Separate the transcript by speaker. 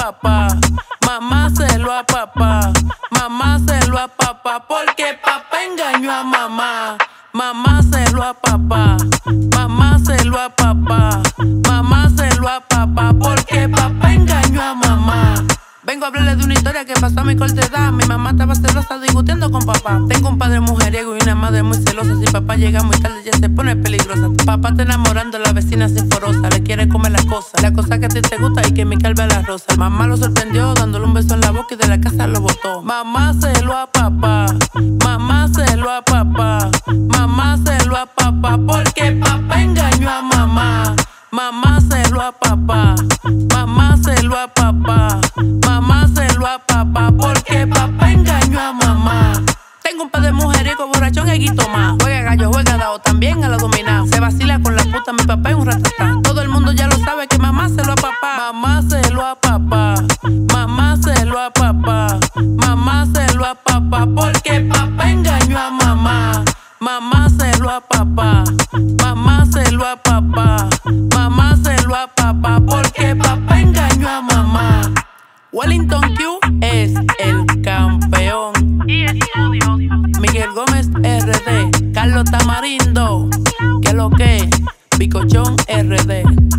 Speaker 1: papá. Mamáselo a papá. Mamáselo a papá. Porque papá engañó a mamá. Mamáselo a papá. Mamáselo a papá. Mamáselo a papá. Porque papá engañó a mamá. Vengo a hablarle de una historia que pasó a mi corta edad. Mi mamá estaba celosa discutiendo con papá. Tengo un padre mujeriego y una madre muy celosa. Si papá llega muy tarde ya se pone peligrosa. Papá está enamorando a la vecina sinforosa. Le quiere comer las cosas, la cosa que a ti te gusta y que mi calva la rosa. Mamá lo sorprendió dándole un beso en la boca y de la casa lo botó. Mamáselo a papá. Mamáselo a papá. Mamáselo a papá. Porque papá engañó a mamá. Mamáselo a papá. Mamáselo a papá. Mamáselo a papá. Porque papá engañó a mamá. Tengo un padre mujeriego, borrachón y guito más. Juega gallo, juega dado, también a la dominada. Se vacila con la puta, mi papá es un ratatá. Todo el mundo ya lo sabe que mamáselo a papá. Mamáselo a papá. Mamáselo a papá. Mamáselo a papá. Porque papá engañó a mamá. Mamáselo a papá. Mamáselo a papá. Mamáselo a papá. Porque papá engañó a mamá. Wellington Q es el campeón.
Speaker 2: Y estudio.
Speaker 1: Miguel Gómez RD. Carlos Tamarindo. Que lo que? Bicochón RD.